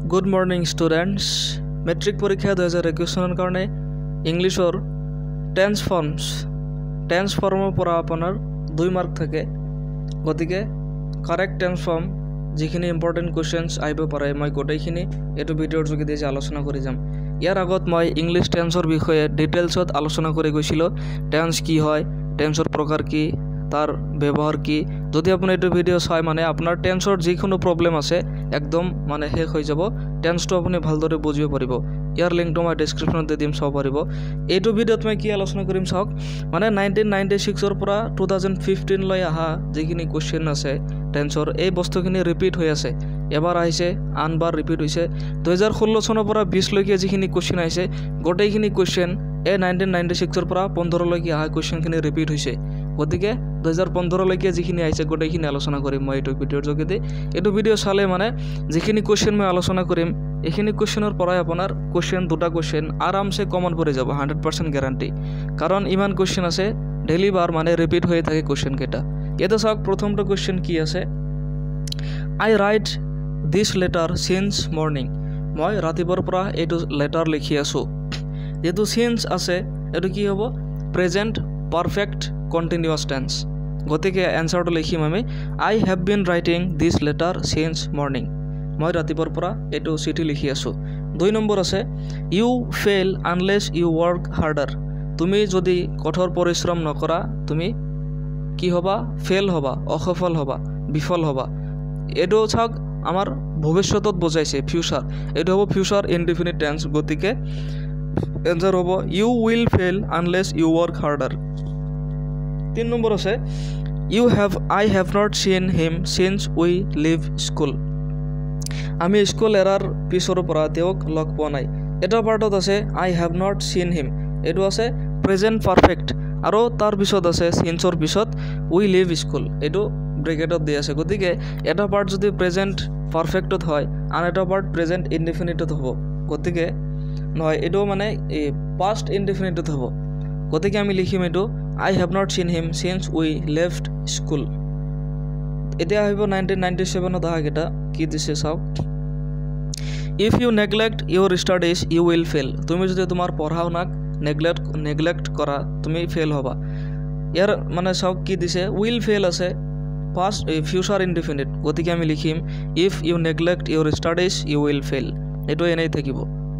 good morning students metric परीक्षा 2021 सনৰ কাৰণে ইংলিছৰ টেন্স ফৰ্মৰ পৰা আপোনাৰ 2 মাৰ্ক থাকে গতিকে কাৰেক্ট টেন্স ফৰ্ম যিখিনি ইম্পৰ্টেন্ট কোৱেশ্চনছ আহিব পাৰে মই গোটেইখিনি এটো ভিডিঅ'ৰ যোগেদি আলোচনা কৰি যাম ইয়াৰ আগত মই ইংলিছ টেন্সৰ বিষয়ে ডিটেইলছত আলোচনা কৰি গৈছিলো টেন্স কি হয় টেন্সৰ প্ৰকাৰ কি तार व्यवहार की যদি আপুনি এটো ভিডিও চাই মানে আপোনাৰ টেন্সৰ যিকোনো প্ৰবলেম আছে একদম মানে শেষ হৈ যাব টেন্সটো আপুনি ভালদৰে বুজিব পাৰিব ইয়াৰ লিংকটো মই ডেসক্ৰিপচনত দি দিম চাব পাৰিব এইটো ভিডিওত মই কি আলোচনা কৰিম চাওক মানে 1996 ৰ পৰা 2015 লৈ আহা যিখিনি কোৱেশ্চন আছে টেন্সৰ এই বস্তুখিনি ৰিপিট হৈ আছে এবাৰ আহিছে আনবাৰ ৰিপিট হৈছে 2016 চনৰ পৰা 20 লৈকে যিখিনি কোৱেশ্চন আহিছে গোটেইখিনি কোৱেশ্চন এই 1996 ৰ পৰা 15 লৈকে আহা কোৱেশ্চনখিনি ৰিপিট হৈছে গতিকে 2015 লৈকে যিখিনি আহিছে গোটেইখিনি আলোচনা কৰিম মই এইটো ভিডিওৰ যোগেদি এইটো ভিডিও চালে মানে যিখিনি কোৱেশ্চন মই আলোচনা কৰিম এখিনি কোৱেশ্চনৰ পৰাই আপোনাৰ কোৱেশ্চন দুটা কোৱেশ্চন আৰামসে কমন পৰি যাব 100% গ্যাৰান্টি কাৰণ ইমান কোৱেশ্চন আছে ডেইলি বাৰ মানে ৰিপিট হৈ থাকে কোৱেশ্চন কেটা এটা চাওক প্ৰথমটো কোৱেশ্চন কি আছে I write this letter since morning মই ৰাতিপুৱাৰ পৰা এইটো লেটাৰ লিখি আছো যেটো সিন্স আছে এটো কি হ'ব প্ৰেজেন্ট পারফেক্ট কন্টিনিউয়াস টেন্স গতিকে এনসারটো লিখিম আমি I have been writing this letter since morning মই ৰাতিপুৱাৰ পৰা এটো চিঠি লিখি আছো 2 নম্বৰ আছে you fail unless you work harder তুমি যদি কঠোৰ পৰিশ্ৰম নকৰা তুমি কি হবা ফেল হবা অসফল হবা বিফল হবা এটো চাওক আমাৰ ভৱিষ্যতত বুজাইছে ফিউচাৰ এটো হ'ব ফিউচাৰ ইনডিফিনিট টেন্স গতিকে এনসার হ'ব you will fail unless you work harder 3 number আছে I have not seen him since we leave school আমি স্কুল এৰাৰ পিছৰ পৰা তেওঁক লগ পোৱা নাই এটা পাৰ্টত আছে I have not seen him এটো আছে প্ৰেজেন্ট পারফেক্ট আৰু তাৰ পিছত আছে সিন্সৰ পিছত we leave school এটো ব্ৰেকেটত দি আছে গতিকে এটা পাৰ্ট যদি প্ৰেজেন্ট পারফেক্টত হয় আন এটা পাৰ্ট প্ৰেজেন্ট ইনডিফিনিটত হ'ব গতিকে নহয় এটো মানে পাস্ট ইনডিফিনিটত হ'ব গতিকে আমি লিখিম এটো I have not seen him since we left school এতিয়া আহিব 1997 ত আহাগেটা কি দিছে চাওক if you neglect your studies you will fail তুমি যদি তোমাৰ পঢ়াওনাক নেগলেক্ট কৰা তুমি ফেল হবা ইয়াৰ মানে চাওক কি দিছে will fail আছে past future indefinite গতিকে আমি লিখিম if you neglect your studies you will fail এটো এনেই থাকিব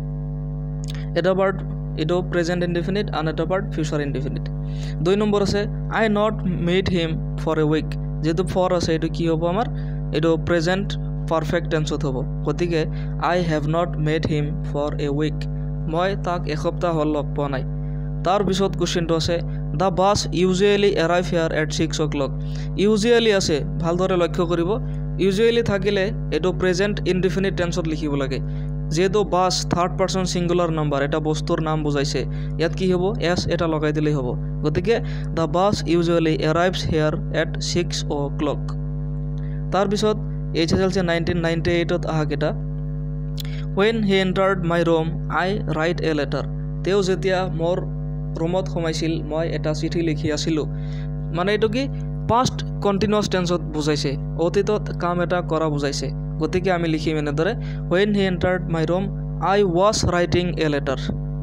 এটা পার্ট এটো প্রেজেন্ট ইনডিফিনিট আন এটা পার্ট ফিউচার ইনডিফিনিট 2 নম্বৰ আছে I not made him for a week যেটো ফর আছে এটো কি হ'ব আমাৰ এটো প্রেজেন্ট পারফেক্ট টেন্সত হ'ব গতিকে I have not made him for a week মই তাক এসপ্তাহ হল লগ পোৱা নাই তাৰ পিছত কোৱেশ্চনটো আছে the bus usually arrive here at 6 o'clock usually আছে ভালদৰে লক্ষ্য কৰিব ইউজুৱেলি থাকিলে এটো প্রেজেন্ট ইনডিফিনিট টেন্সত লিখিব লাগে যেটো বাস থার্ড পারসন সিঙ্গুলার নাম্বার এটা বস্তুৰ নাম বুজাইছে ইয়াত কি হ'ব এস এটা লগাই দিলেই হ'ব গতিকে দা bus usually এৰাইভস here at 6 o'clock তাৰ পিছত এইচএসএলসি 1998 ত আহাকেটা when he entered my room I write a letter তেও যেতিয়া মোৰ ৰুমত সোমাইছিল মই এটা চিঠি লিখি আছিলো মানে এটো কি পাস্ট কন্টিনিউয়াস টেন্সত বুজাইছে অতীতত কাম এটা কৰা বুজাইছে গতিকে আমি লিখিম এনেদৰে when he entered my room I was writing a letter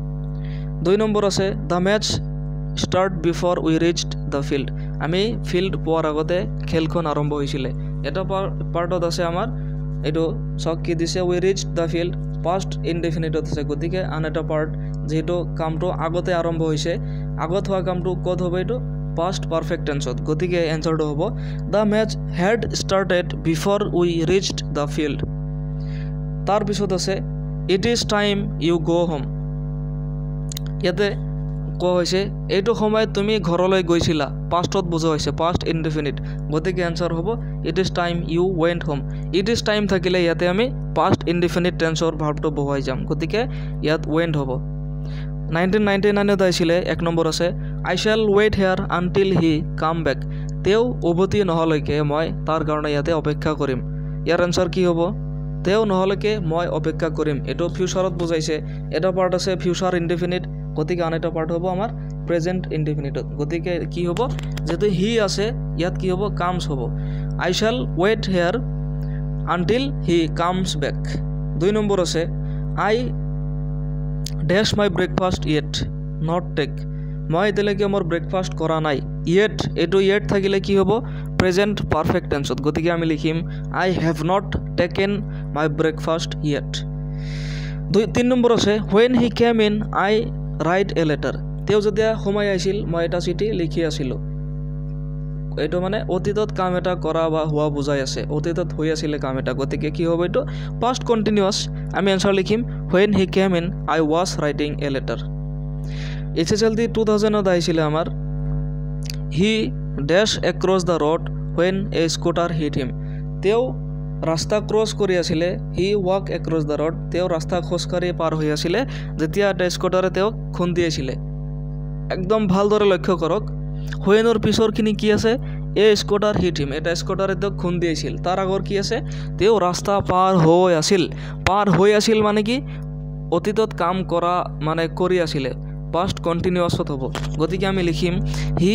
2 number আছে the match start before we reached the field আমি ফিল্ড পোৱাৰ আগতে খেলখন আৰম্ভ হৈছিল এটা পাৰ্টত আছে আমাৰ এটো সক কি দিছে we reached the field past indefinite আছে গতিকে আন এটা পাৰ্ট যেটো কামটো আগতে আৰম্ভ হৈছে আগত হোৱা কামটো কত হ'ব এটো past perfect tense গতিকে এনসারটো হ'ব the match had started before we reached the field তাৰ পিছত আছে it is time you go home ইয়াতে কোৱা হৈছে এইটো সময়ত তুমি ঘৰলৈ গৈছিলা পাষ্টত বুজা হৈছে past indefinite গতিকে এনসার হ'ব it is time you went home it is time থাকিলে ইয়াতে আমি past indefinite tenseৰ ভাৰ্বটো বহাই যাম গতিকে ইয়াত went হ'ব 1999 ত আইছিলে 1 নম্বৰ আছে I shall wait here until he come back তেও উভতি নহলৈকে মই তাৰ কাৰণে ইয়াতে অপেক্ষা কৰিম ইয়াৰ আনসাৰ কি হ'ব তেও নহলৈকে মই অপেক্ষা কৰিম এটো ফিউচাৰত বুজাইছে এটা পাৰ্ট আছে ফিউচাৰ ইনডিফিনিট গতিকে আন এটা পাৰ্ট হ'ব আমাৰ প্ৰেজেন্ট ইনডিফিনিটত গতিকে কি হ'ব যেটো হি আছে ইয়াত কি হ'ব কামস হ'ব I shall wait here until he comes back 2 number আছে I dash my breakfast yet not take মই এতিয়ালৈকে মোৰ ব্ৰেকফাষ্ট কৰা নাই ইয়েট এইটো ইয়েট থাকিলে কি হ'ব প্ৰেজেণ্ট পাৰফেক্ট টেন্সত গতিকে আমি লিখিম I have not taken my breakfast yet 3 number আছে when he came in I write a letter তেওঁ যেতিয়া সময় আহিছিল মই এটা চিঠি লিখি আছিলোঁ এইটো মানে অতীতত কাম এটা কৰা বা হোৱা বুজাই আছে অতীতত হৈ আছিল কাম এটা গতিকে কি হ'ব এইটো past continuous আমি আনসাৰ লিখিম when he came in I was writing a letter SSLC 2000 ত আহিছিল আমাৰ he dash across the road when a scooter hit him তেওঁ ৰাস্তা ক্ৰছ কৰি আছিল he walk across the road তেওঁ ৰাস্তা খোজকাঢ়ি পাৰ হৈ আছিল যেতিয়া এটা স্কুটাৰে তেওঁ খুন্দি আছিল একদম ভালদৰে লক্ষ্য কৰক হোয়েনৰ পিছৰখিনি কি আছে এ স্কুটাৰ হিট হিম এটা স্কুটাৰে তেওঁ খুন্দি আছিল তাৰ আগৰ কি আছে তেওঁ ৰাস্তা পাৰ হৈ আছিল মানে কি অতীতত কাম কৰা মানে কৰি আছিল past continuous হ'ব গতিকে আমি লিখিম he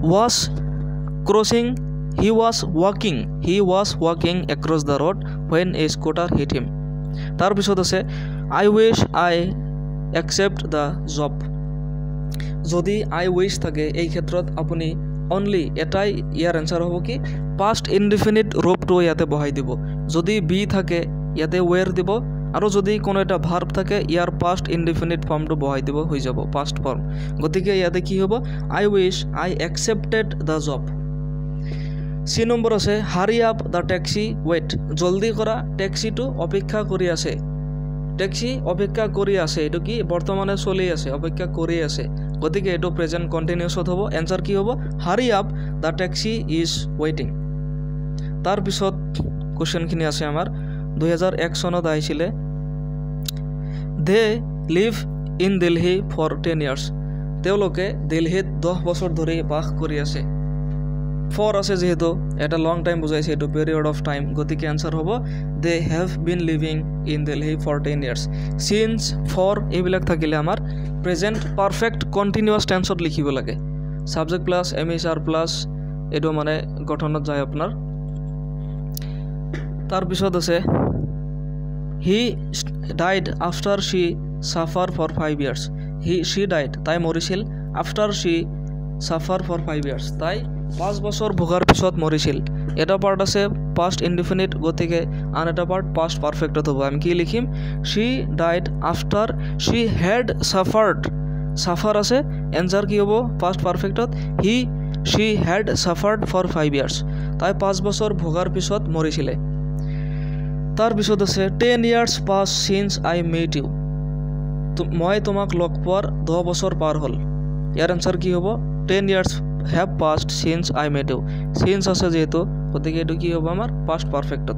was walking across the road when a scooter hit him তাৰ পিছত আছে I wish I accept the job যদি I wish থাকে এই ক্ষেত্ৰত আপুনি only এটাই ইয়াৰ আনসাৰ হ'ব কি past indefinite ৰূপটো ইয়াতে বহাই দিব যদি be থাকে ইয়াতে were দিব আৰু যদি কোনো এটা ভার্ব থাকে ইয়াৰ past indefinite ফর্মটো বহাই দিব হৈ যাব past form গতিকে ইয়াতে কি হ'ব I wish I accepted the job C number আছে hurry up the taxi wait জলদি কৰা ট্যাক্সিটো অপেক্ষা কৰি আছে ট্যাক্সি অপেক্ষা কৰি আছে এটো কি বৰ্তমানে চলি আছে অপেক্ষা কৰি আছে গতিকে এটো প্ৰেজেন্ট কন্টিনিউয়াস হ'ব आंसर কি হ'ব hurry up the taxi is waiting তাৰ পিছত কোশ্চেন খিনি আছে আমাৰ 2001 চনত আহিছিল they live in Delhi for 10 years তেওঁলোকে দিল্লীত 10 বছৰ ধৰি বাস কৰি আছে for আছে যেহেতু এটা লং টাইম বুজাইছে এটো পিৰিয়ড অফ টাইম গতিকে आंसर হ'ব they have been living in Delhi for 10 years since for এইবিলাক থাকিলে আমাৰ প্ৰেজেন্ট পারফেক্ট কন্টিনিউয়াস টেন্সত লিখিব লাগে সাবজেক্ট প্লাস এমএসআর প্লাস এটো মানে গঠনত যায় আপোনাৰ তাৰ পিছত আছে he died after she suffered for 5 years she died তাই মৰিছিল after she suffered for 5 years তাই 5 বছৰ ভোগাৰ পিছত মৰিছিল এটা পার্ট আছে past indefinite গতিকে আন এটা পার্ট past perfect হ'ব আমি কি লিখিম she died after she had suffered suffer আছে आंसर কি হ'ব past perfect she had suffered for 5 years তাই 5 বছৰ ভোগাৰ পিছত মৰিছিল তাৰ পিছত আছে 10 years pass since I met you মই তোমাক লগ পোৱাৰ 10 বছৰ পাৰ হ'ল ইয়াৰ आंसर কি হ'ব 10 years have passed since I met you since আছে যেহেতু গতিকে এটো কি হ'ব আমাৰ past perfect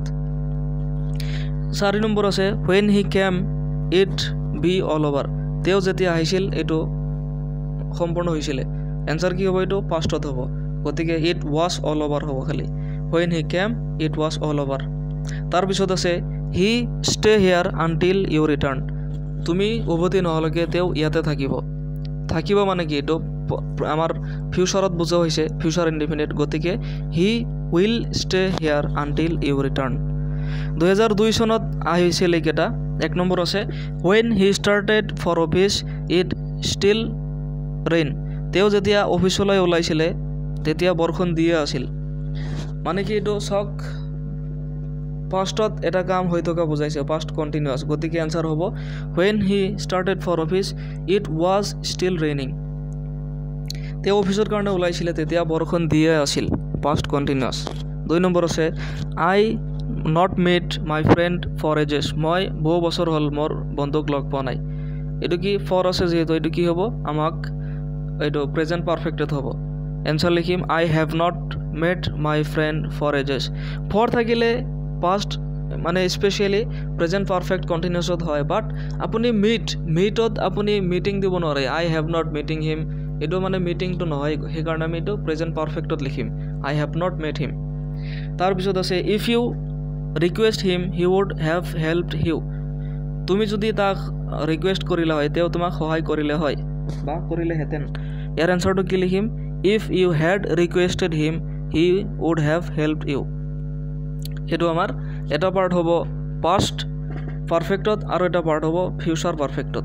4 নম্বৰ আছে when he came it be all over তেওঁ যেতিয়া আহিছিল এটো সম্পূৰ্ণ হৈছিল आंसर কি হ'ব এটো past হ'ব গতিকে it was all over হ'ব খালি when he came it was all over তাৰ পিছত আছে he stay here until you return তুমি উভতি নহলৈকে তেওঁ ইয়াতে থাকিব মানে কি এটো আমাৰ ফিউচাৰত বুজা হৈছে ফিউচাৰ ইনডিফিনিট গতিকে he will stay here until you return 2002 চনত আহিছিল এইকেটা এক নম্বৰ আছে when he started for office it still rain তেওঁ যেতিয়া অফিচলৈ ওলাইছিল তেতিয়া বৰষুণ দিয়ে আছিল মানে কি এটো সক পাস্টত এটা কাম হৈ থকা বুজাইছে past continuous গতিকে आंसर হ'ব when he started for office it was still raining তেওঁ অফিসৰ কাৰণে ওলাইছিল তেতিয়া বৰষুণ দিয়ে আছিল past continuous 2 নম্বৰ আছে I not met my friend for ages মই বহু বছৰ হল মোৰ বন্ধুক লগ পোৱা নাই এটো কি for আছে যেহেতু এটো কি হ'ব আমাক এটো প্ৰেজেন্ট পারফেক্টত হ'ব आंसर লিখিম I have not met my friend for ages for থাকিলে past মানে স্পেশালি প্রেজেন্ট পারফেক্ট কন্টিনিউয়াসত হয় বাট আপুনি মিটত আপুনি মিটিং দিব নোৱাৰে I have not meeting him এটো মানে মিটিং তো নহয় হে কাৰণে আমি এটো প্রেজেন্ট পারফেক্টত লিখিম I have not met him তাৰ পিছত আছে if you request him he would have helped you তুমি যদি তাক ৰিকুৱেষ্ট কৰিলা হয় তেও তোমাক সহায় কৰিলে হয় বা কৰিলে হেতেন ইয়াৰ আনসাৰটো কি লিখিম if you had requested him he would have helped you এটো আমাৰ এটা পার্ট হ'ব past পারফেক্টত আৰু এটা পাৰ্ট হ'ব ফিউচাৰ পারফেক্টত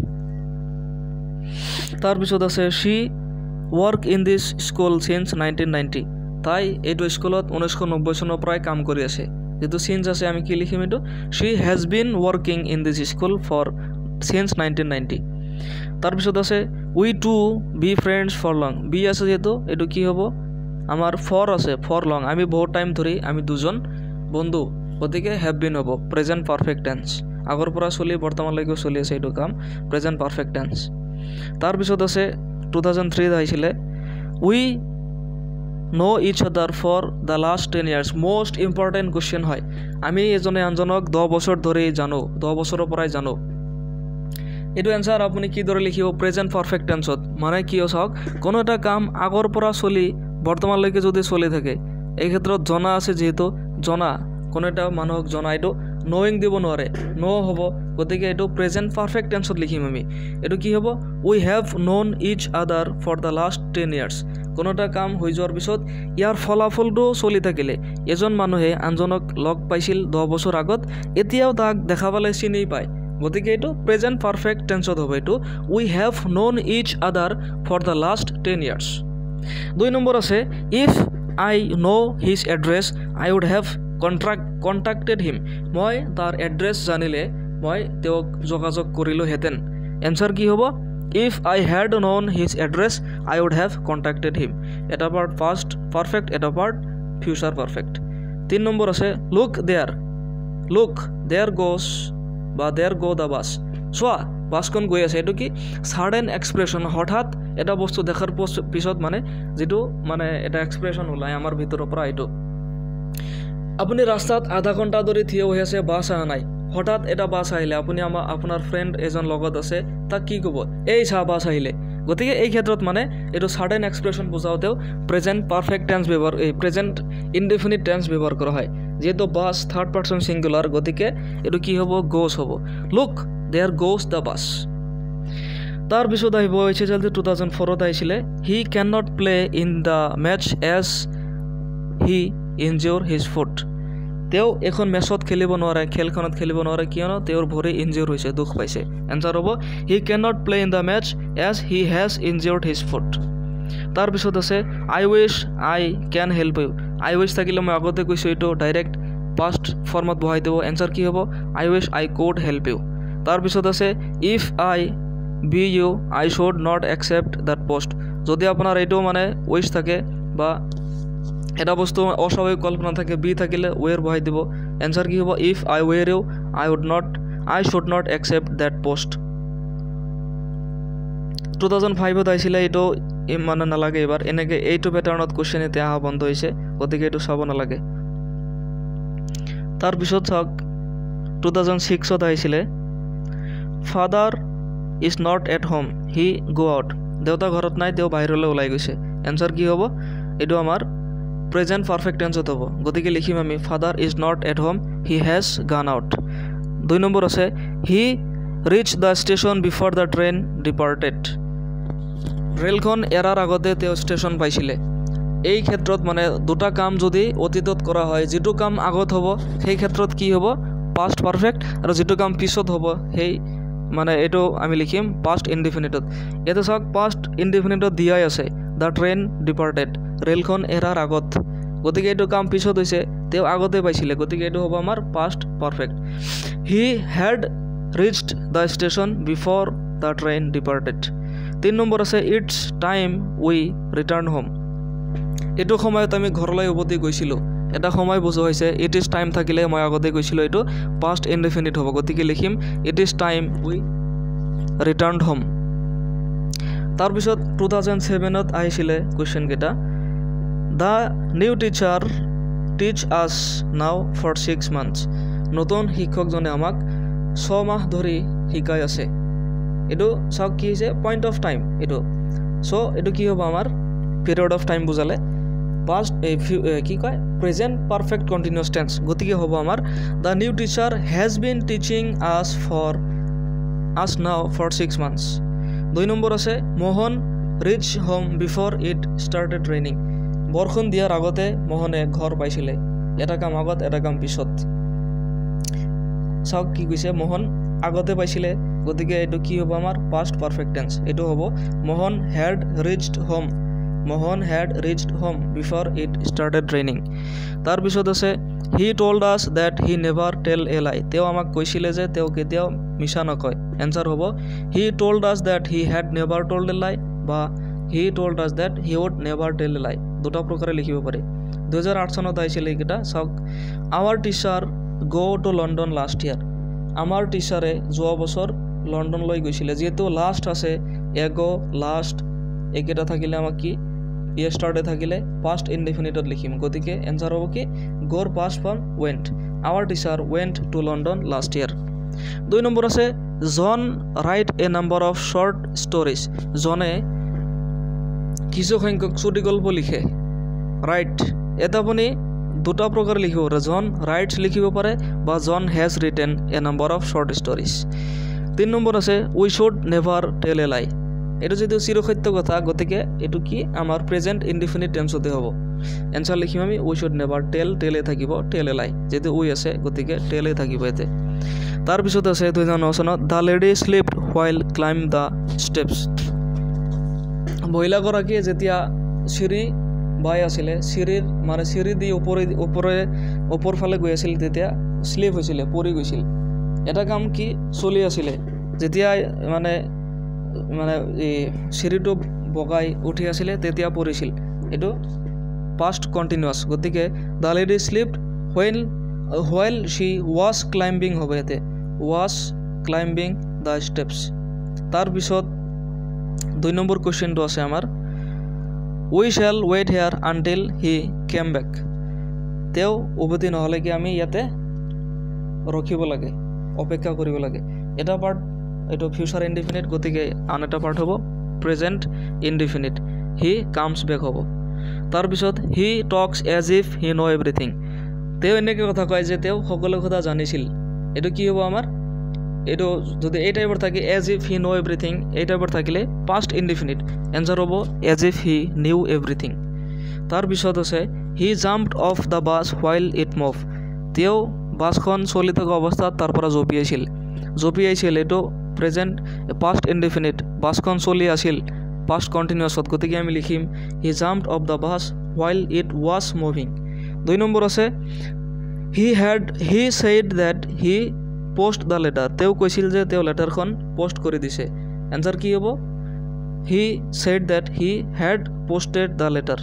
তাৰ পিছত আছে she work in this school since 1990 তাই এইটো স্কুলত 1990 চনৰ পৰাই কাম কৰি আছে যেটো since আছে আমি কি লিখিম এটো she has been working in this school for since 1990 তাৰ পিছত আছে we two be friends for long be আছে যেটো এটো কি হ'ব আমাৰ for আছে for long আমি বহুত টাইম ধৰি আমি দুজন বন্ধু গতিকে have been হ'ব present perfect tense আগৰ পৰা চলি বৰ্তমানলৈকে চলি আছে এইটো কাম present perfect tense তাৰ পিছত আছে 2003 আহিছিলে we know each other for the last 10 years most important question হয় আমি এজনে আনজনক 10 বছৰ ধৰি জানো 10 বছৰৰ পৰাই জানো এটো आंसर আপুনি কি দৰে লিখিব প্ৰেজেন্ট পারফেক্ট টেন্সত মানে কি হওক কোনো এটা কাম আগৰ পৰা চলি বৰ্তমানলৈকে যদি চলি থাকে এই ক্ষেত্ৰত জনা আছে যেহেতু জনা কোনো এটা মানুহক জনা এটো নোইং দিব নোৱাৰে নো হ'ব গতিকে এটো প্ৰেজেন্ট পারফেক্ট টেন্সত লিখিম আমি এটো কি হ'ব we have known each other for the last 10 years কোনো এটা কাম হৈ যোৱাৰ পিছত ইয়াৰ ফলাফলটো চলি থাকিলে এজন মানুহে আনজনক লগ পাইছিল 10 বছৰ আগত এতিয়াও তাক দেখা পালে চিনি পায় গতিকে এটো প্ৰেজেন্ট পারফেক্ট টেন্সত হ'ব এটো we have known each other for the last 10 years 2 number আছে if I know his address I would have contacted him মই তাৰ এড্ৰেছ জানিলে মই তেওঁক যোগাযোগ কৰিলো হেতেন आंसर কি হ'ব if I had known his address I would have contacted him এটা পার্ট past perfect এটা পার্ট future perfect 3 নম্বৰ আছে look there goes বা there go the bus সোয়া বাসখন গৈ আছে এটো কি সাডেন এক্সপ্রেশন হঠাৎ এটা বস্তু দেখাৰ পিছত মানে যেটো মানে এটা এক্সপ্রেশন ওলাই আমাৰ ভিতৰৰ পৰা এটো আপুনি ৰাস্তাত আধা ঘণ্টা ধৰি থিয় হৈ আছে বাস আহা নাই হঠাৎ এটা বাস আহিলে আপুনি আপোনাৰ ফ্ৰেন্ড এজন লগত আছে তাক কি ক'ব এই চা বাস আহিলে গতিকে এই ক্ষেত্ৰত মানে এটো সাডেন এক্সপ্রেশন বুজাওতেও প্রেজেন্ট পারফেক্ট টেন্স ব্যৱহাৰ এই প্রেজেন্ট ইনডিফিনিট টেন্স ব্যৱহাৰ কৰা হয় যেটো বাস থার্ড পারসন সিঙ্গুলার গতিকে এটো কি হ'ব গোস হ'ব look there goes the bus তার পিছত আহিব হৈছে জলদি 2004 ত আহিছিলে he can not play in the match as he injure his foot তেও এখন ম্যাচত খেলিব নোৱাৰে খেলখনত খেলিব নোৱাৰে কিয়নো তেওঁৰ ভৰি ইনজিউৰ হৈছে দুখ পাইছে आंसर হ'ব he can not play in the match as he has injured his foot তাৰ পিছত আছে I wish I can help you I wish থাকিলে মই আগতে কৈছো এটো ডাইৰেক্ট পাস্ট ফর্মত বহাই দেব आंसर কি হ'ব I wish I could help you তাৰ পিছত আছে if I be you I should not accept that post যদি আপোনাৰ এটো মানে উইশ থাকে বা এটা বস্তু অস্বাভাৱিক কল্পনা থাকে বি থাকিলে ওয়েৰ বহাই দিব आंसर কি হ'ব if I were you I should not accept that post 2005 ত আহিছিলে এটো মানে নালাগে এবাৰ এনেকে এইটো প্যাটাৰ্ণত কোশ্চেন এতিয়া আহা বন্ধ হৈছে গতিকে এটো চাব নালাগে তাৰ পিছত চাওক 2006 ত আহিছিলে father is not at home he go out দেউতা ঘৰত নাই তেও বাহিৰলৈ ওলাই গৈছে आंसर কি হ'ব এটো আমাৰ প্রেজেন্ট পারফেক্ট টেন্সত হ'ব গতিকে লিখিম আমি father is not at home he has gone out 2 number আছে he reach the station before the train departed ৰেলখন এৰাৰ আগতে তেও ষ্টেচন পাইছিলে এই ক্ষেত্ৰত মানে দুটা কাম যদি অতীতত কৰা হয় যেটো কাম আগত হ'ব সেই ক্ষেত্ৰত কি হ'ব পাস্ট পারফেক্ট আৰু যেটো কাম পিছত হ'ব সেই মানে এটো আমি লিখিম পাস্ট ইনডিফিনিটত এটো চাওক পাস্ট ইনডিফিনিটত দিয়াই আছে দ্য ট্রেন ডিপার্টেড ৰেলখন এৰাৰ আগত গতিকে এটো কাম পিছত হৈছে তেও আগতে পাইছিলে গতিকে এটো হ'ব আমাৰ past perfect he had reached the station before the train departed 3 number আছে it's time we return home এটো সময়ত আমি ঘৰলৈ উভতি গৈছিলো এটা সময় বুজোৱা হৈছে ইট ইজ টাইম থাকিলে মই আগতে কৈছিলো এটো পাস্ট ইনডিফিনিট হ'ব গতিকে লিখিম it is time we returned home তাৰ পিছত 2007 ত আহিছিলে কোশ্চেন কেটা the new teacher teach us নাও ফৰ 6 মান্থস নতুন শিক্ষকজনে আমাক 6 মাহ ধৰি শিকাই আছে এটো চাওক কি হৈছে পয়েন্ট অফ টাইম এটো সো এটো কি হ'ব আমাৰ পিৰিয়ড অফ টাইম বুজালে past কি কয় প্রেজেন্ট পারফেক্ট কন্টিনিউয়াস টেন্স গতিকে হ'ব আমাৰ the new teacher has been teaching us now for 6 months 2 number Mohan মোহন reach home before it started raining বৰষুণ দিয়াৰ আগতে মোহনে ঘৰ পাইছিলে এটা কাম আগত এটা কাম পিছত চাওক কি কৈছে মোহন আগতে পাইছিলে গতিকে এইটো কি হ'ব আমাৰ পাষ্ট পাৰফেক্ট টেন্স এইটো হ'ব Mohan had reached home Mohan had reached home before it started raining তাৰ পিছত আছে he told us that he never tell a লাই তেওঁ আমাক কৈছিলে যে তেওঁ কেতিয়াও মিছা নকয় এনসাৰ হ'ব he told us that he had never told a lie বা he told us that he would never tell a লাই দুটা প্ৰকাৰে লিখিব পাৰি 2008 চনত আহিছিল এইকেইটা চাওক our teacher go to London last year আমাৰ টিচাৰে যোৱা বছৰ লণ্ডনলৈ গৈছিলে যেহেতু লাষ্ট আছে এগো লাষ্ট এইকেইটা থাকিলে আমাক কি yesterday থাকিলে past indefinite লিখিম গতিকে এনসার হ'ব কি গোৰ past form went our teacher went to London last year 2 number John জন write a number of short stories জনে কিছু সংখ্যক চুটি গল্প লিখে রাইট এটা আপুনি দুটা প্ৰকাৰ লিখিব পাৰে জন রাইটস লিখিব পাৰে বা John has written a number of short stories 3 number আছে we should never tell a lie এটা যেহেতু চিরসত্য কথা গতিকে এটু কি আমার প্রেজেন্ট ইনডিফিনিট টেন্সতে হব এনসার লিখিম আমি উই শুড নেভার টেল টেলে থাকিব টেলে লাই যেহেতু উই আছে গতিকে টেলে থাকিব এতে তার পিছত আছে 2009 চনত the lady slipped while climb the steps মহিলাগৰাকীয়ে যেতিয়া সিঁড়ি বাই আছিলে সিঁড়িৰ মানে সিঁড়ি দি ওপৰ ফালে গৈ আছিল তেতিয়া স্লিপ হৈছিল পৰি গৈছিল এটা কাম কি চলি আছিলে যেতিয়া মানে এই সিঁড়িটো বগাই উঠি আছিলে তেতিয়া পৰিছিল এটো পাস্ট কন্টিনিউয়াস গতিকে the lady slipped while she was climbing হবে এতে ওয়াজ ক্লাইম্বিং দ্য স্টেপস তার পিছত 2 নম্বৰ কোশ্চেনটো আছে আমাৰ we shall wait here until he came back তেও উভতি নহলে কি আমি ইয়াতে ৰখিব লাগে অপেক্ষা কৰিব লাগে এটা পাৰ্ট এটো ফিউচার ইনডিফিনিট গতিকে আন এটা পার্ট হবো present indefinite he comes back হবো তার পিছত he talks as if he know everything তেও এনেকে কথা কয় যে তেও সকলো কথা জানিছিল এটো কি হবো আমার এটো যদি এই টাইপৰ থাকে as if he know everything এই টাইপৰ থাকিলে পাস্ট ইনডিফিনিট এনসার হবো as if he knew everything তার পিছত আছে he jumped off the bus while it move তেও বাসখন চলি থকা অৱস্থাত তাৰ পৰা জঁপিয়াইছিল এটো প্রেজেন্ট পাস্ট ইনডিফিনিট বাসখন চলি আছিল পাস্ট কন্টিনিউয়াস গতিকে আমি লিখিম he jumped off the bus while it was moving 2 number আছে he said that he post the letter তেও কৈছিল যে তেও লেটারখন পোস্ট কৰি দিছে এনসার কি হ'ব he said that he had posted the letter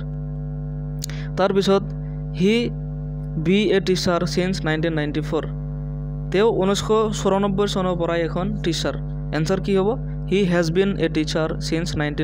তার পিছত he be a teacher since 1994 তেও 1994 চনৰ পৰা এখন টিচাৰ এনসার কি হ'ব he has been a teacher since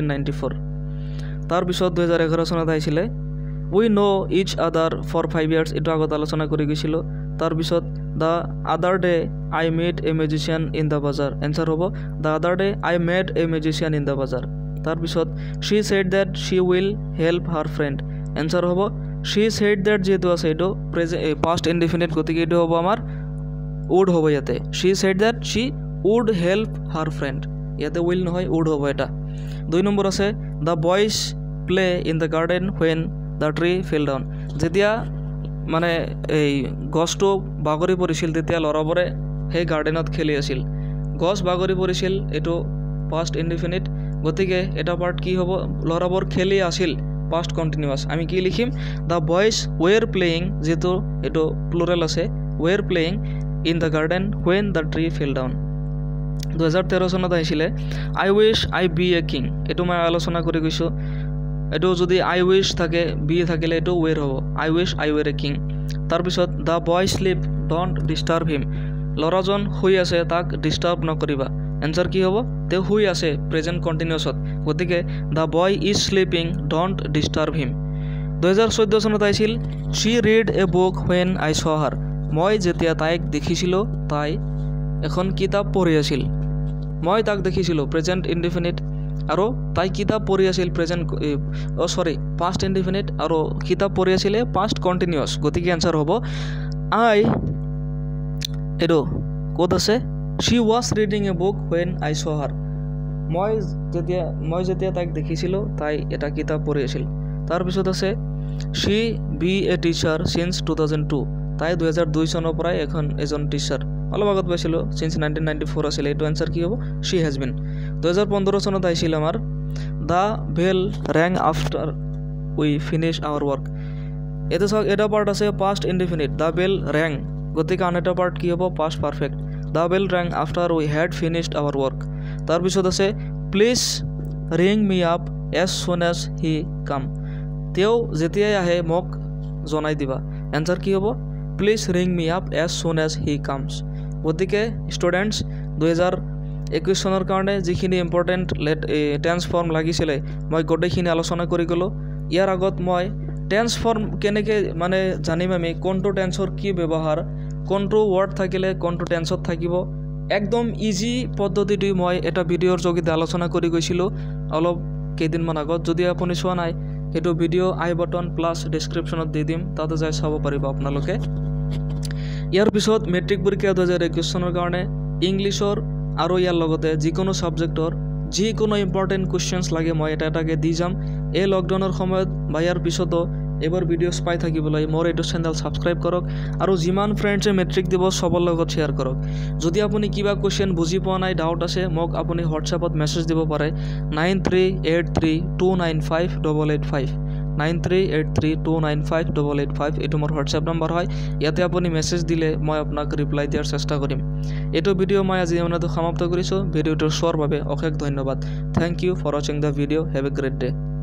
1994 তাৰ পিছত 2011 চনত আহিছিলে উই নো ইচ আদাৰ ফৰ 5 ইয়াৰ্স এটো আগত আলোচনা কৰি গৈছিল তাৰ পিছত the other day I made a musician in the bazaar answer হ'ব the other day I made a musician in the bazaar তাৰ পিছত she said that she will help her friend answer হ'ব শি সেড দ্যাট যেহেতু আছে এটো past indefinite গতিকে এটো হ'ব আমাৰ would হবে ইয়াতে she said that she would help her friend ইয়াতে will নহয় would হবে এটা 2 নম্বৰ আছে the boys play in the garden when the tree fell down যেতিয়া মানে এই গছটো বাগৰি পৰিছিল তেতিয়া লৰাবোৰে সেই গাৰ্ডেনত খেলি আছিল গছ বাগৰি পৰিছিল এটো পাস্ট ইনডিফিনিট গতিকে এটা পাৰ্ট কি হ'ব লৰাবোৰ খেলি আছিল পাস্ট কন্টিনিউয়াস আমি কি লিখিম the boys were playing যেটো এটো প্লুরাল আছে were playing in the garden when the tree fell down 2013 চনত আহিছিলে I wish I be a king এটো মই আলোচনা কৰি গৈছো এটো যদি I wish থাকে be থাকিলে এটো were হ'ব I wish I were a king তাৰ পিছত the boy sleep don't disturb him লৰাজন শুই আছে তাক ডিস্টার্ব নকৰিবা এনসার কি হ'ব তে শুই আছে প্রেজেন্ট কন্টিনিউয়াসত গতিকে the boy is sleeping don't disturb him 2014 চনত আহিছিল she read a book when I saw her মই যেতিয়া তাইক দেখিছিলো তাই এখন কিতাপ পঢ়ি আছিল মই তাক দেখিছিলো প্রেজেন্ট ইনডিফিনিট আৰু তাই কিতাপ পঢ়ি আছিল প্রেজেন্ট পাস্ট ইনডিফিনিট আৰু কিতাপ পঢ়ি আছিল পাস্ট কন্টিনিউয়াস গতিকে আনসার হ'ব আই এটো কোড আছে she was reading a book when I saw her মই যেতিয়া তাইক দেখিছিলো তাই এটা কিতাপ পঢ়ি আছিল তাৰ পিছত আছে she be a teacher since 2002 তাই 2002 চনৰ পৰা এজন টিচাৰ অলপ আগত পাইছিলোঁ সিন্স 1994 আছিল এইটো এনসাৰ কি হ'ব शी हैज बीन 2015 চনত আহিছিল আমাৰ the bell rang after we finish our work এইটো চাওক এটা পাৰ্ট আছে past indefinite the bell rang গতিকে আন এটা পাৰ্ট কি হ'ব past perfect the bell rang after we had finished our work তাৰপিছত আছে please ring me up as soon as he come তেওঁ যেতিয়াই আহে মোক জনাই দিবা এনসাৰ কি হ'ব please ring me up as soon as he comes গতিকে ষ্টুডেণ্টছ 2021 চনৰ কাৰণে যিখিনি ইম্পৰ্টেণ্ট টেন্স ফৰ্ম লাগিছিলে মই গোটেইখিনি আলোচনা কৰি গ'লোঁ ইয়াৰ আগত মই টেন্স ফৰ্ম কেনেকৈ মানে জানিম আমি কোনটো টেন্সৰ কি ব্যৱহাৰ কোনটো ৱৰ্ড থাকিলে কোনটো টেন্সত থাকিব একদম ইজি পদ্ধতিটো মই এটা ভিডিঅ'ৰ যোগেদি আলোচনা কৰি গৈছিলোঁ অলপ কেইদিনমান আগত যদি আপুনি চোৱা নাই সেইটো ভিডিঅ' আই বটন প্লাছ ডেছক্ৰিপশ্যনত দি দিম তাতে যাই চাব পাৰিব আপোনালোকে ইয়াৰ পিছত মেট্ৰিক পৰীক্ষা 2021 চনৰ কাৰণে ইংলিছৰ আৰু ইয়াৰ লগতে যিকোনো ছাবজেক্টৰ যিকোনো ইম্পৰ্টেণ্ট কুৱেশ্যনছ লাগে মই এটা এটাকৈ দি যাম এই লকডাউনৰ সময়ত বা ইয়াৰ পিছতো এইবাৰ ভিডিঅ'ছ পাই থাকিবলৈ মোৰ এইটো চেনেল ছাবস্ক্ৰাইব কৰক আৰু যিমান ফ্ৰেণ্ডছে মেট্ৰিক দিব চবৰ লগত শ্বেয়াৰ কৰক যদি আপুনি কিবা কুৱেশ্যন বুজি পোৱা নাই ডাউট আছে মোক আপুনি হোৱাটছএপত মেছেজ দিব পাৰে 9383295885 9383295885 এইটো মোৰ হোৱাটছএপ নম্বৰ হয় ইয়াতে আপুনি মেছেজ দিলে মই আপোনাক ৰিপ্লাই দিয়াৰ চেষ্টা কৰিম এইটো ভিডিঅ' মই আজি আপোনাক সমাপ্ত কৰিছোঁ ভিডিঅ'টো চোৱাৰ বাবে অশেষ ধন্যবাদ থেংক ইউ ফৰ ৱাচিং the video' have a great day